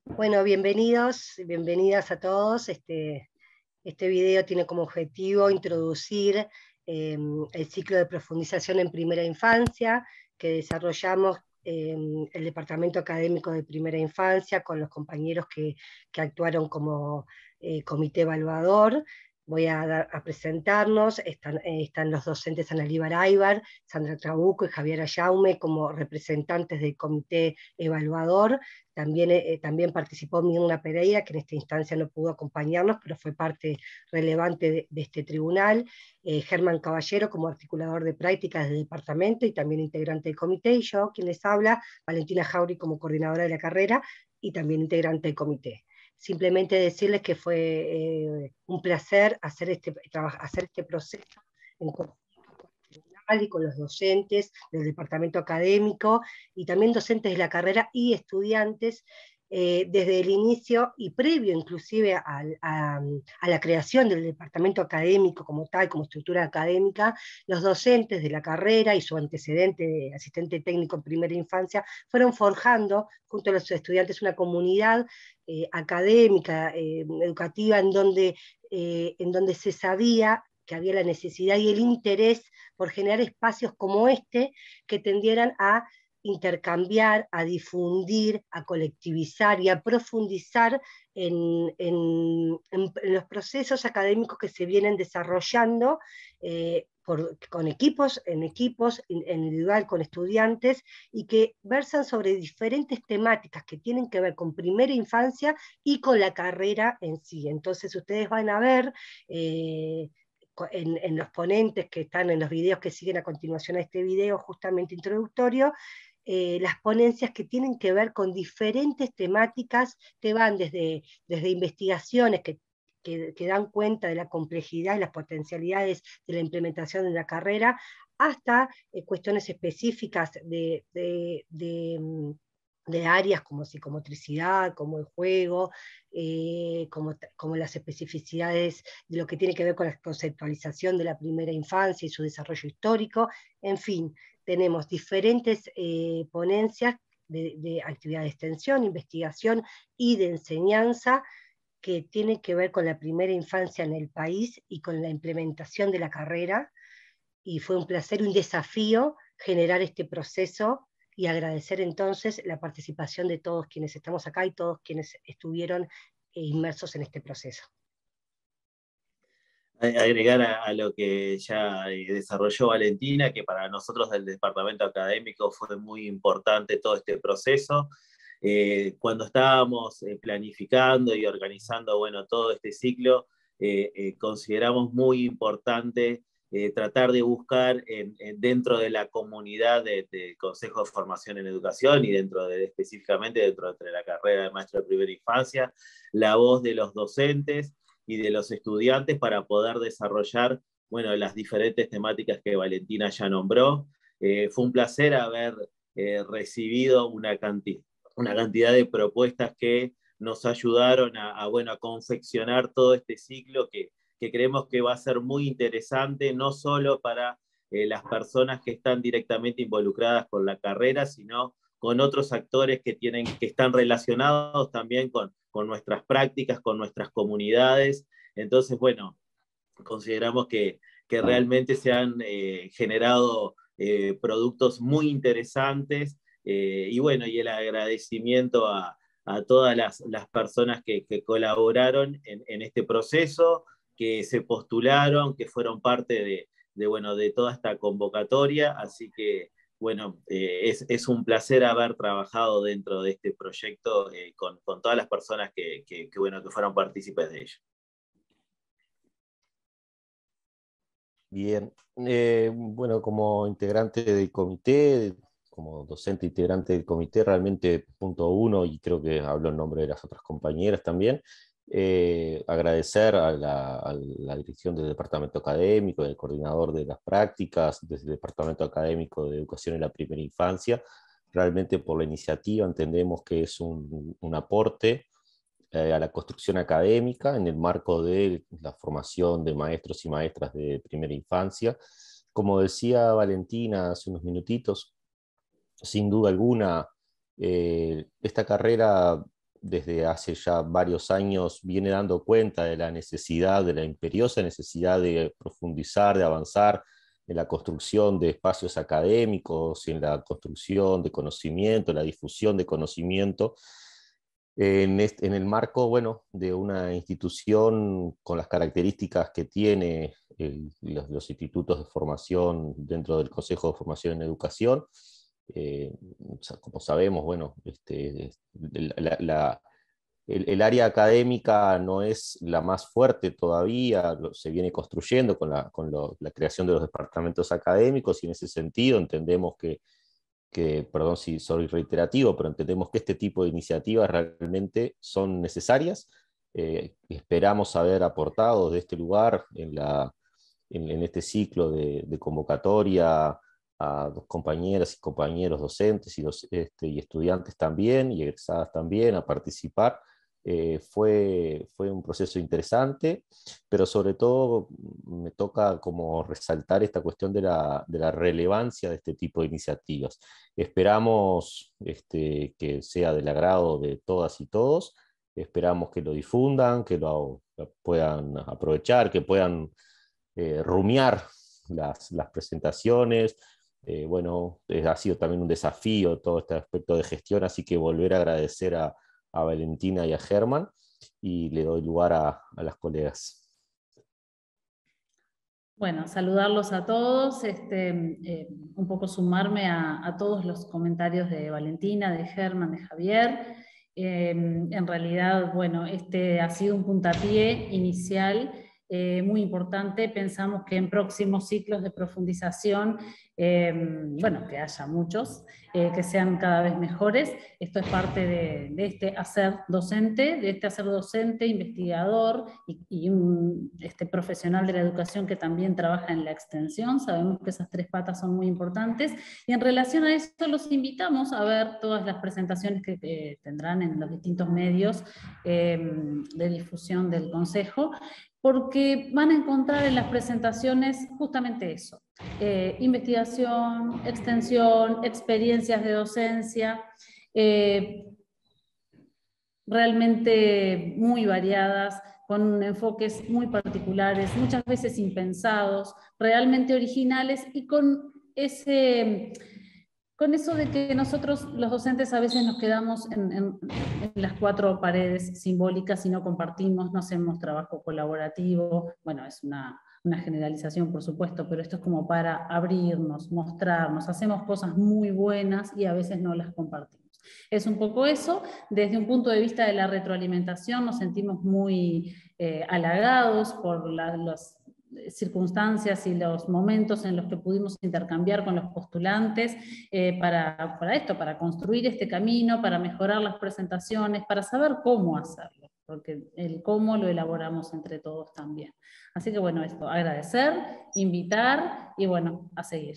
Bueno, bienvenidos, bienvenidas a todos. Este video tiene como objetivo introducir el ciclo de profundización en primera infancia que desarrollamos el Departamento Académico de Primera Infancia con los compañeros que actuaron como comité evaluador. Voy a presentarnos. Están los docentes Analí Baraybar, Sandra Trabuco y Javier Ayaume como representantes del comité evaluador. También participó Mirna Pereira, que en esta instancia no pudo acompañarnos, pero fue parte relevante de este tribunal. Germán Caballero como articulador de prácticas del departamento y también integrante del comité, y yo, quien les habla, Valentina Jauri como coordinadora de la carrera y también integrante del comité. Simplemente decirles que fue un placer hacer este proceso en y con los docentes del departamento académico y también docentes de la carrera y estudiantes desde el inicio y previo inclusive a la creación del departamento académico como tal, como estructura académica. Los docentes de la carrera y su antecedente de asistente técnico en primera infancia fueron forjando junto a los estudiantes una comunidad académica, educativa, en donde se sabía que había la necesidad y el interés por generar espacios como este que tendieran a intercambiar, a difundir, a colectivizar y a profundizar en los procesos académicos que se vienen desarrollando con equipos, en individual, con estudiantes, y que versan sobre diferentes temáticas que tienen que ver con primera infancia y con la carrera en sí. Entonces ustedes van a ver en los ponentes que están en los videos que siguen a continuación a este video justamente introductorio, las ponencias que tienen que ver con diferentes temáticas que van desde investigaciones que dan cuenta de la complejidad y las potencialidades de la implementación de la carrera, hasta cuestiones específicas de áreas como psicomotricidad, como el juego, como las especificidades de lo que tiene que ver con la conceptualización de la primera infancia y su desarrollo histórico. En fin, tenemos diferentes ponencias de actividad de extensión, investigación y de enseñanza que tienen que ver con la primera infancia en el país y con la implementación de la carrera. Y fue un placer y un desafío generar este proceso y agradecer entonces la participación de todos quienes estamos acá y todos quienes estuvieron inmersos en este proceso. Agregar a lo que ya desarrolló Valentina, que para nosotros del departamento académico fue muy importante todo este proceso. Cuando estábamos planificando y organizando, bueno, todo este ciclo, consideramos muy importante tratar de buscar dentro de la comunidad de Consejo de Formación en Educación y específicamente dentro de la carrera de maestro de primera infancia, la voz de los docentes y de los estudiantes para poder desarrollar, bueno, las diferentes temáticas que Valentina ya nombró. Fue un placer haber recibido una cantidad de propuestas que nos ayudaron a confeccionar todo este ciclo que creemos que va a ser muy interesante, no solo para las personas que están directamente involucradas con la carrera, sino con otros actores que están relacionados también con nuestras prácticas, con nuestras comunidades. Entonces, bueno, consideramos que realmente se han generado productos muy interesantes y bueno, y el agradecimiento a todas las personas que colaboraron en este proceso, que se postularon, que fueron parte bueno, de toda esta convocatoria, así que bueno, es un placer haber trabajado dentro de este proyecto con todas las personas bueno, que fueron partícipes de ello. Bien, bueno, como integrante del comité, como docente integrante del comité, realmente punto uno, y creo que hablo en nombre de las otras compañeras también, agradecer a la dirección del departamento académico, del coordinador de las prácticas, desde el departamento académico de educación en la primera infancia, realmente por la iniciativa. Entendemos que es un aporte a la construcción académica en el marco de la formación de maestros y maestras de primera infancia. Como decía Valentina hace unos minutitos, sin duda alguna, esta carrera desde hace ya varios años viene dando cuenta de la necesidad, de la imperiosa necesidad de profundizar, de avanzar en la construcción de espacios académicos, en la construcción de conocimiento, en la difusión de conocimiento, en el marco, bueno, de una institución con las características que tiene los institutos de formación dentro del Consejo de Formación en Educación. Como sabemos, bueno, el área académica no es la más fuerte todavía, se viene construyendo con la creación de los departamentos académicos, y en ese sentido entendemos perdón si soy reiterativo, pero entendemos que este tipo de iniciativas realmente son necesarias. Esperamos haber aportado de este lugar en este ciclo de convocatoria a dos compañeras y compañeros docentes y estudiantes también, y egresadas también, a participar. Fue un proceso interesante, pero sobre todo me toca como resaltar esta cuestión de la relevancia de este tipo de iniciativas. Esperamos que sea del agrado de todas y todos, esperamos que lo difundan, que lo puedan aprovechar, que puedan rumiar las presentaciones. Bueno, ha sido también un desafío todo este aspecto de gestión, así que volver a agradecer a Valentina y a Germán, y le doy lugar a las colegas. Bueno, saludarlos a todos, un poco sumarme a todos los comentarios de Valentina, de Germán, de Javier. En realidad, bueno, este ha sido un puntapié inicial muy importante. Pensamos que en próximos ciclos de profundización, bueno, que haya muchos, que sean cada vez mejores. Esto es parte de este hacer docente, investigador y un profesional de la educación que también trabaja en la extensión. Sabemos que esas tres patas son muy importantes, y en relación a esto los invitamos a ver todas las presentaciones que tendrán en los distintos medios de difusión del Consejo, porque van a encontrar en las presentaciones justamente eso: investigación, extensión, experiencias de docencia, realmente muy variadas, con enfoques muy particulares, muchas veces impensados, realmente originales, y con eso de que nosotros los docentes a veces nos quedamos en las cuatro paredes simbólicas y no compartimos, no hacemos trabajo colaborativo. Bueno, es una generalización, por supuesto, pero esto es como para abrirnos, mostrarnos, hacemos cosas muy buenas y a veces no las compartimos. Es un poco eso. Desde un punto de vista de la retroalimentación nos sentimos muy halagados por las circunstancias y los momentos en los que pudimos intercambiar con los postulantes para construir este camino, para mejorar las presentaciones, para saber cómo hacerlo, porque el cómo lo elaboramos entre todos también. Así que bueno, esto, agradecer, invitar y bueno, a seguir.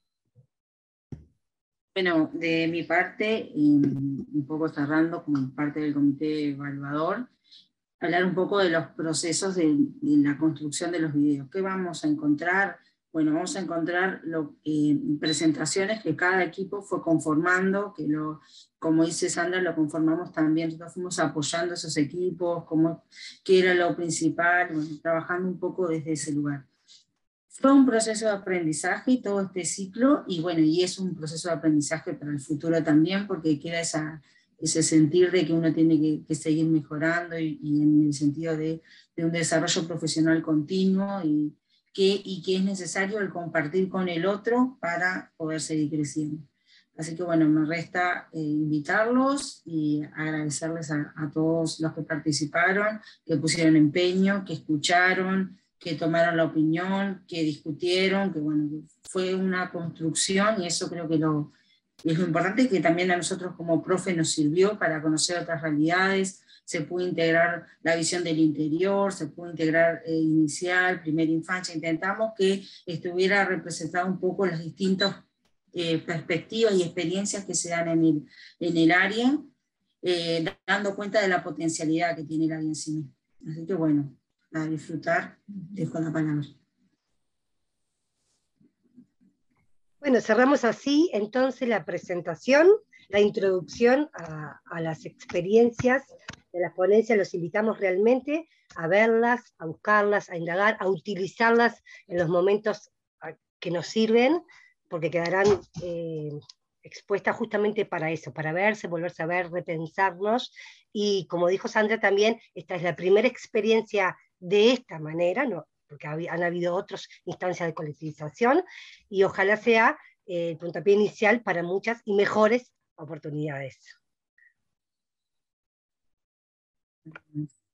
Bueno, de mi parte, un poco cerrando como parte del comité evaluador, hablar un poco de los procesos de la construcción de los videos. ¿Qué vamos a encontrar? Bueno, vamos a encontrar presentaciones que cada equipo fue conformando, como dice Sandra, lo conformamos también, nosotros fuimos apoyando esos equipos, qué era lo principal, bueno, trabajando un poco desde ese lugar. Fue un proceso de aprendizaje y todo este ciclo, y bueno, y es un proceso de aprendizaje para el futuro también, porque queda ese sentir de que uno tiene que seguir mejorando, y en el sentido de un desarrollo profesional continuo, y que es necesario el compartir con el otro para poder seguir creciendo. Así que bueno, me resta invitarlos y agradecerles a todos los que participaron, que pusieron empeño, que escucharon, que tomaron la opinión, que discutieron, que bueno, fue una construcción, y eso creo que es lo importante, que también a nosotros como profe nos sirvió para conocer otras realidades. Se pudo integrar la visión del interior, se pudo integrar inicial, primera infancia. Intentamos que estuviera representado un poco las distintas perspectivas y experiencias que se dan en el área, dando cuenta de la potencialidad que tiene el área en sí. Así que bueno, a disfrutar, dejo la palabra. Bueno, cerramos así entonces la presentación, la introducción a las experiencias de las ponencias. Los invitamos realmente a verlas, a buscarlas, a indagar, a utilizarlas en los momentos que nos sirven, porque quedarán expuestas justamente para eso, para verse, volverse a ver, repensarnos, y como dijo Sandra también, esta es la primera experiencia de esta manera, ¿no? Porque han habido otras instancias de colectivización, y ojalá sea el puntapié inicial para muchas y mejores oportunidades.